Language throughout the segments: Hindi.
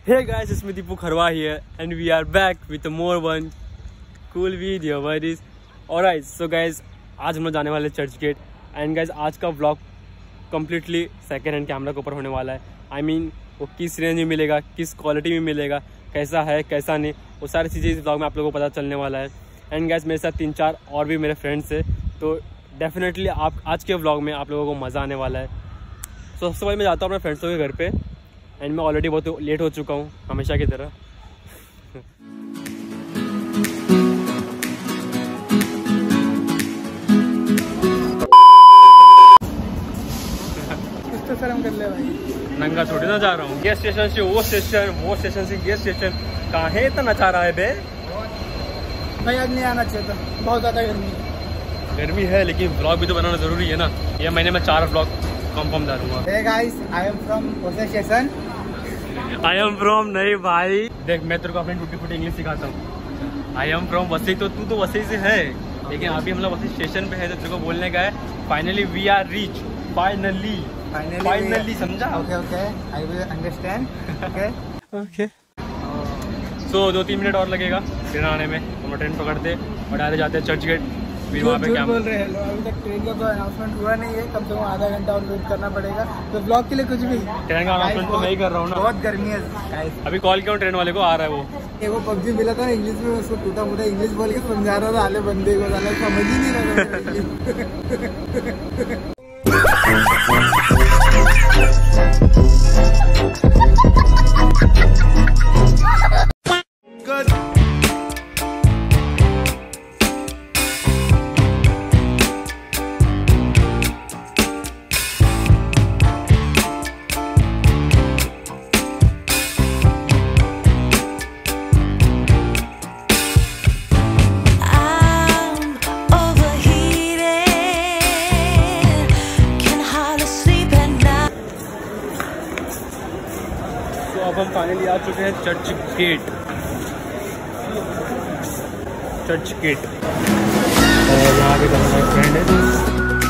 Hey guys, it's me Deepu Kharwa here and we are back with more one cool video buddies. Alright, so guys, आज हम लोग जाने वाले चर्च गेट एंड गाइज आज का vlog completely second hand camera के ऊपर होने वाला है। I mean, वो किस रेंज में मिलेगा, किस क्वालिटी में मिलेगा, कैसा है कैसा नहीं, वो सारी चीज़ें इस व्लॉग में आप लोगों को पता चलने वाला है। एंड गाइज मेरे साथ 3-4 और भी मेरे फ्रेंड्स है, तो डेफिनेटली आप आज के व्लॉग में आप लोगों को मज़ा आने वाला है। सो सबसे पहले मैं जाता हूँ अपने फ्रेंड्सों के घर पे एंड मैं ऑलरेडी बहुत लेट हो चुका हूँ हमेशा की तरह। कुछ तो शर्म कर ले भाई, नंगा थोड़ी ना जा रहा हूँ। गैस स्टेशन से वो स्टेशन से गैस स्टेशन, काहे इतना नचा रहा है बे भाई? आज नहीं आना चाहिए था, बहुत ज़्यादा गर्मी है, लेकिन ब्लॉग भी तो बनाना जरूरी है ना। ये महीने में 4 ब्लॉग कंफर्म डालूंगा। Hey guys, I am from Osa station. I am from नहीं भाई, देख मैं तेरे को अपनी टूटी फूटी इंग्लिश सिखाता हूँ। आई एम फ्रॉम वसई, तो तू तो वसई से है, लेकिन अभी हम लोग वसई स्टेशन पे है, तो तेरे को बोलने का है finally we are reach, finally समझा? Okay I will understand. Okay so 2-3 minute और लगेगा ट्रेन आने में। हम लोग ट्रेन पकड़ते और डायरेक्ट जाते हैं चर्च गेट। फिर वहाँ पे क्या बोल रहे हैं लोग, अभी तक ट्रेन का कोई अनाउंसमेंट हुआ नहीं है, कम से कम आधा घंटा और वेट करना पड़ेगा। तो ब्लॉग के लिए कुछ भी ट्रेन का अनाउंसमेंट तो मैं ही कर रहा हूँ ना। बहुत गर्मी है। अभी कॉल किया ट्रेन वाले को, आ रहा है वो। पबजी मिला था इंग्लिश में, उसको टूटा फूटा इंग्लिश बोल के समझा रहा था आले बंदे को, साला समझ ही नहीं रहा। अब हम फाइनली आ चुके हैं चर्च गेट और यहाँ पे हमारा फ्रेंड है।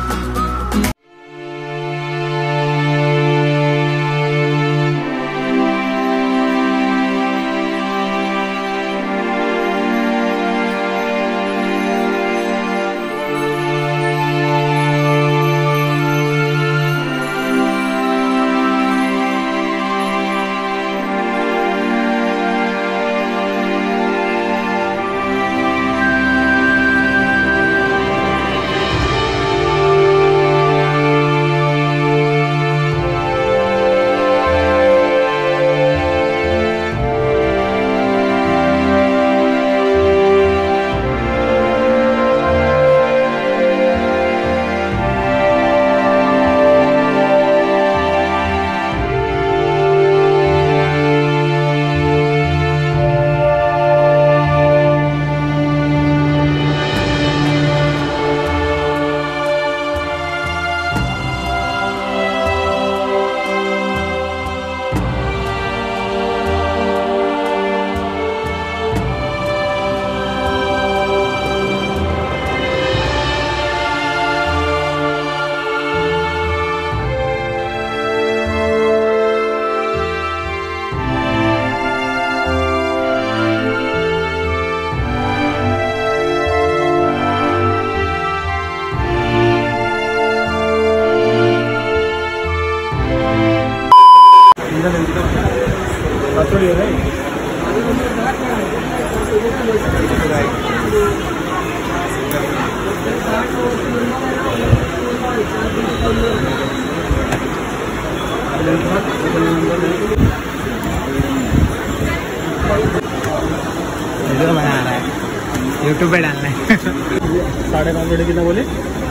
वीडियो बना रहा है, यूट्यूब पे डालना है। 5.5 कितना बोले?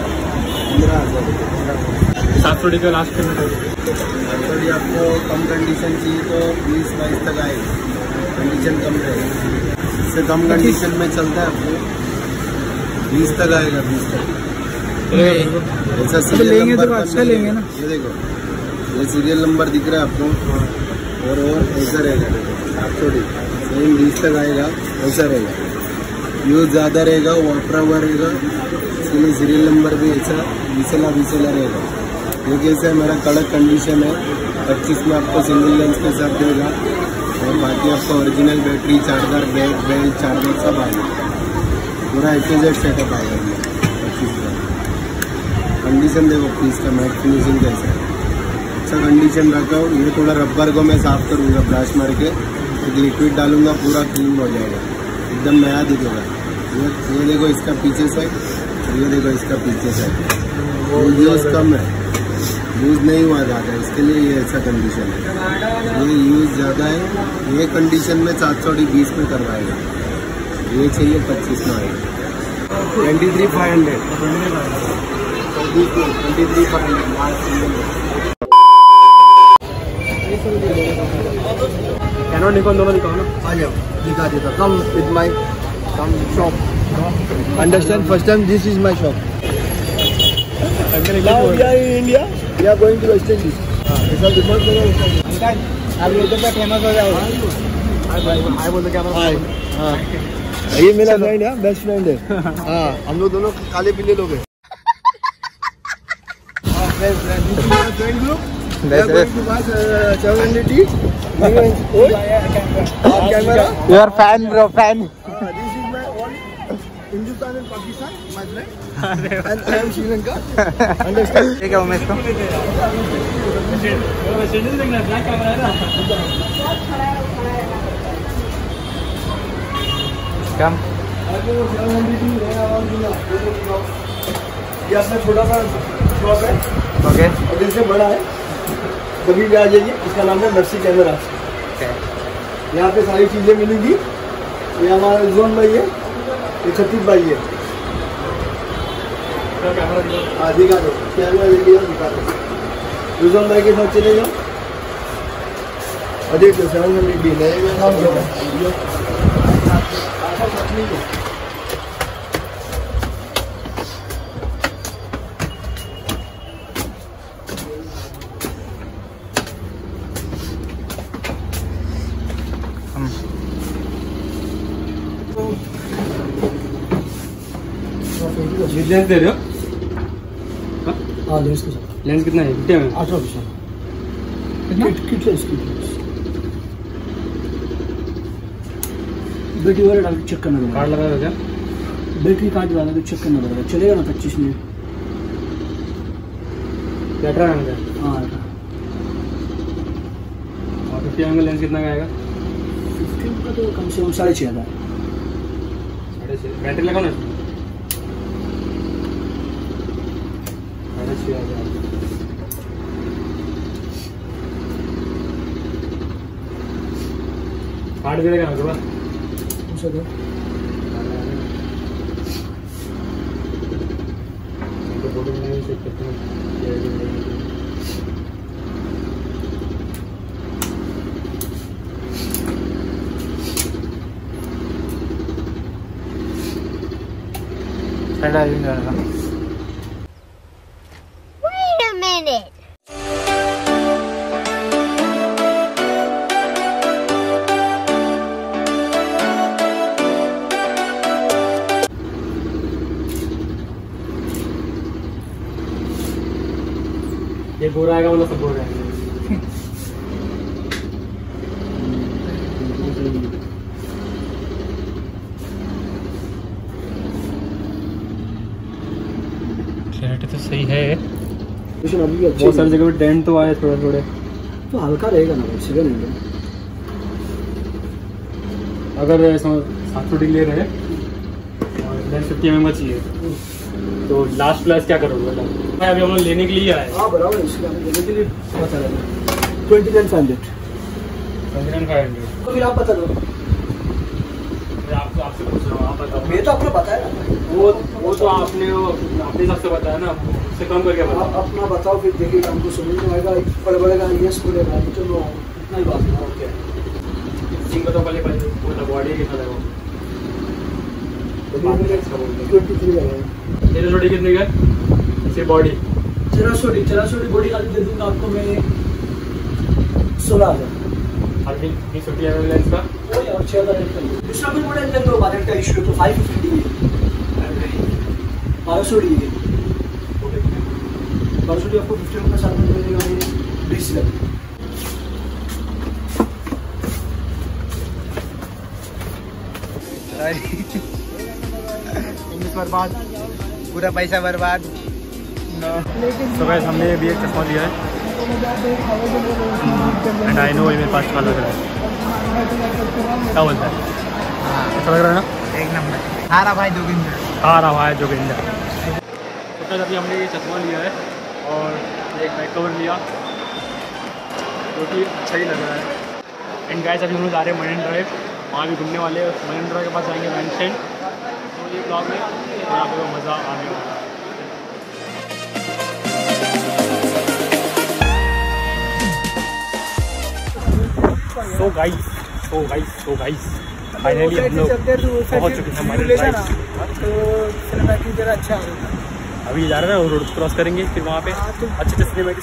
700 का लास्ट पेमेंट है। आपको कम कंडीशन चाहिए तो 20-22 तक आएगा, कंडीशन कम रहेगा। इससे कम कंडीशन में चलता है आपको 20 तक आएगा, 20 तक। ऐसा सीरियल नंबर अच्छा लेंगे ना, ये देखो ये सीरियल नंबर दिख रहा है आपको, और ऐसा रहेगा आपको सेम 20 तक आएगा, ऐसा रहेगा। यूज ज़्यादा रहेगा, वाटर हुआ रहेगा, इसके लिए सीरियल नंबर भी ऐसा विसेला रहेगा। ये कैसे मेरा कड़क कंडीशन है, 25 में आपको सिंगल लेंस के साथ देगा, और बाकी आपका original battery, charger, belt, charger सब आएगा, पूरा A to Z सेटअप आएगा। 25,000 कंडीशन देखो पीस का, मैट फिनिशिंग कैसा है, अच्छा कंडीशन रखा हो। ये थोड़ा रबर को मैं साफ करूँगा ब्रश मार के, एक लिक्विड डालूंगा, पूरा क्लीन हो जाएगा, एकदम नया दिखेगा। ये देखो इसका पीछे साइड, ये देखो इसका पीछे साइड, यूज कम है, यूज नहीं हुआ ज़्यादा, इसके लिए ये ऐसा कंडीशन है। ये यूज ज़्यादा है, ये कंडीशन में 720 में करवाएगा, ये चाहिए 25 में आएगा। 23,500 कैनन निकॉन दोनों दिखाओ ना। आ जाओ, दिखा देता। Come with my shop, understand, first time this is my shop. Now we are in India, we are going to West Indies. ऐसा रिपोर्ट करो, आप यूट्यूब पे फेमस हो जाओगे। हाय बोल दो कैमरा। हाय, हाँ ये मेरा फ्रेंड है, बेस्ट फ्रेंड है। हाँ हम लोग दोनों काले पीले लोग हैं। Friend group, we are going to watch 700T. Camera. You are fan, bro, fan. This is my all Hindustan and Pakistan, my friend. And I am Sri Lanka. Understand? ठीक है उमेश को। कम। ये अपना छोटा सा शॉप है। ओके। और इससे बड़ा है, कभी भी आ जाइए। इसका नाम है नर्सी कैमरा। यहाँ पे सारी चीजें मिलेंगी। ये हमारा रिजवान भाई है, ये छत्तीस भाई है। हाँ दिखा दो, कैमरा रेडी है, दिखा दो। रिजवान भाई के साथ चले जाओ। और देखो 700D नए में नाम क्या है? लेंस दे रहे हो? हाँ लेंस के साथ। लेंस कितना है? 800। किट है इसकी। बैटरी वाला डाल चेक करना पड़ेगा। कार्ड लगा क्या? बैटरी कार्ड डाला तो चेक करना पड़ेगा। चलेगा ना 25 मिनट? बैटरा है? हाँ। और 50 एम लेंस कितना का आएगा? 15 का तो कम से कम 6,500। बैटरी लगाओ ना। 6,500। कार्ड दे देगा ना? फोटो बनाने से कितना Wait a minute. ये गोरा आएगा मतलब सब गोरा आएगा। क्लैरिटी तो सही है। बहुत सारी जगह पे डेंट तो आए थोड़े थोड़े, तो हल्का रहेगा ना भाई, सीधा नहीं। अगर 700D ले रहे और लेंस 50 mm चाहिए तो लास्ट प्राइस क्या करोगे? मैं अभी हम लोग लेने के लिए आए। हाँ बराबर, इसका लेने के लिए बता रहा हूँ 29,500। 29,500 तो फिर आप बता दो। आपसे पूछ रहा हूँ, आप बताओ। मैं तो आपको बताया ना। वो तो आपने अपने हिसाब से बताया ना, उससे कम करके बताओ। आप अपना बताओ, फिर देखिएगा हमको समझ में आएगा। पर बढ़ेगा यस बोलेगा, चलो इतना ही बात है। ओके सिंह बताओ पहले वो बॉडी कितना है? 23 लगेगा। 1300D कितने का? सिर्फ बॉडी 1300D बॉडी खाली दे दूंगा आपको मैं 16,000। और 20 mm लेंस का वो यार 6,000 दूसरा भी मॉडल दे दो। बजट का इशू तो 550D है, 1200D है। 1200D आपको 50 रुपये साथ में मिलेगा। ये 20 लग सॉरी। इंग्लिश बर्बाद, पूरा पैसा बर्बाद। तो गाइस हमने भी एक चश्मा लिया है एंड आई नो ये मेरे पास अच्छा लग रहा है। क्या बोलता है? अच्छा लग रहा है ना? एक नंबर। हारा भाई जोगिंदर। हारा भाई जोगिंदर। तो गाइस अभी हमने ये चश्मा लिया है और एक बैक कवर लिया जो कि अच्छा ही लग रहा है। एंड गाइस अभी हम लोग जा रहे हैं मरीन ड्राइव, वहाँ भी घूमने वाले हैं। मरीन ड्राइव के पास जाएंगे वैनसेंट। तो ये ब्लॉग में यहाँ पे मज़ा आने वाला है। So guys, फाइनली हम लोग पहुँच चुके हैं मरीन ड्राइव। अच्छा अभी जा रहे हैं रोड क्रॉस करेंगे, फिर वहाँ पे अच्छे से सिनेमैटिक्स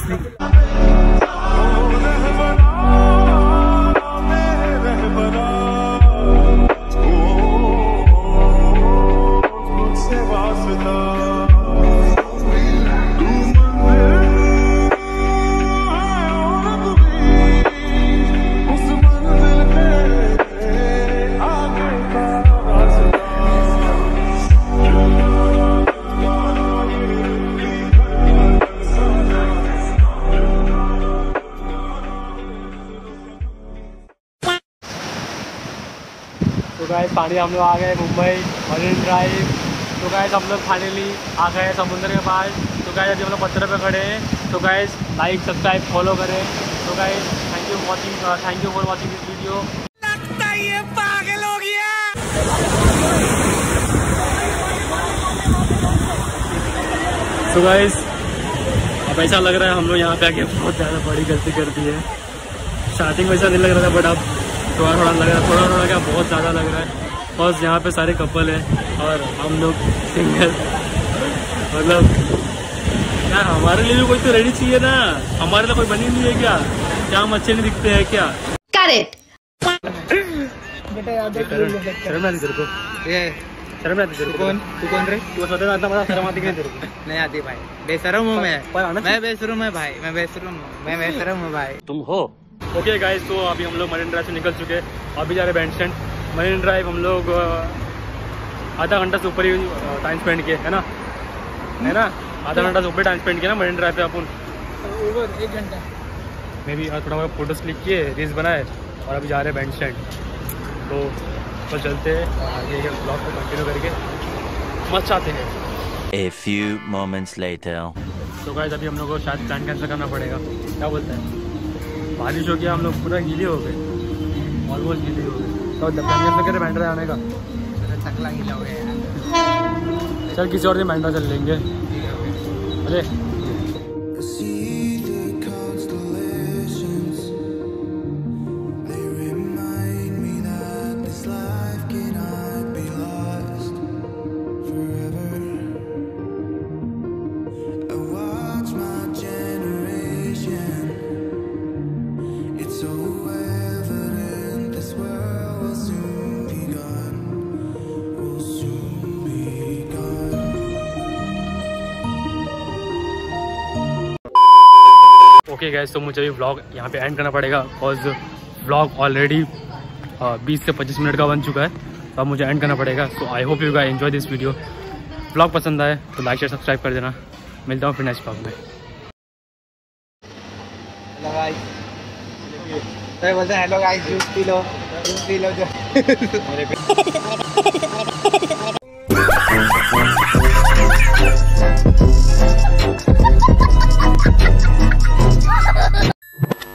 तो गाइस फाइनली हम लोग आ गए मुंबई मरीन ड्राइव। तो गाइस हम लोग फाइनली आ गए समुद्र के पास। तो गाइस अभी हम लोग पत्थर पे खड़े हैं। तो गाइस लाइक सब्सक्राइब फॉलो करें। तो guys thank you for watching this video. लगता है ये पागल हो गया। तो गाइस अब ऐसा लग रहा है हम लोग यहाँ पे आके बहुत ज़्यादा बड़ी गलती कर दी है। स्टार्टिंग में ऐसा नहीं लग रहा था बट अब थोड़ा थोड़ा लग रहा है, थोड़ा क्या बहुत ज़्यादा लग रहा है। बस यहाँ पे सारे कपल हैं और हम लोग सिंगल। मतलब यार हमारे लिए भी कोई तो रेडी चाहिए ना, हमारे लिए कोई बनी नहीं है क्या? क्या हम अच्छे नहीं दिखते हैं क्या? बेटा याद है शर्म आती तेरे को? शर्म आती तेरे को? तू कौन रे? तू स्वतः आता बड़ा शर्म आती नहीं तेरे को? नहीं आती भाई, बेशरम हूँ मैं बेशरम है भाई, मैं बेशरम हूँ भाई। तुम हो? ओके गाइस, तो अभी हम लोग मरीन ड्राइव से निकल चुके हैं। अभी जा रहे हैं बैंडस्टैंड। मरीन ड्राइव हम लोग आधा घंटा से ऊपर ही टाइम स्पेंड किए है ना आधा घंटा से ऊपर टाइम स्पेंड किया ना मरीन ड्राइव पे अपन। ओवर 1 घंटा मैं भी थोड़ा बहुत फोटोज क्लिक किए, रील्स बनाए और अभी जा रहे हैं बैंडस्टैंड। तो चलते हैं आगे के ब्लॉग को कंटिन्यू करके मस्त चाहते हैं। A few moments later. तो गाइस अभी हम लोग को शायद प्लान कैंसिल करना पड़ेगा। क्या बोलते हैं? बारिश हो गया, हम लोग पूरा गीले हो गए, ऑलमोस्ट गीले हो गए। तो प्लान कैंसिल करें बैंड्रा आने का? थकला गीला हो गया। चल किसी और दिन बैंड्रा चल लेंगे। अरे ओके गाइस, तो मुझे भी व्लॉग यहाँ पे एंड करना पड़ेगा बिकॉज व्लॉग ऑलरेडी 20 से 25 मिनट का बन चुका है। तो अब मुझे एंड करना पड़ेगा। So I hope you guys enjoy this video. Vlog पसंद आए तो लाइक शेयर सब्सक्राइब कर देना। मिलता हूँ फिर नेक्स्ट व्लॉग में। बोलते हैं हेलो गाइस, जूस पी लो जो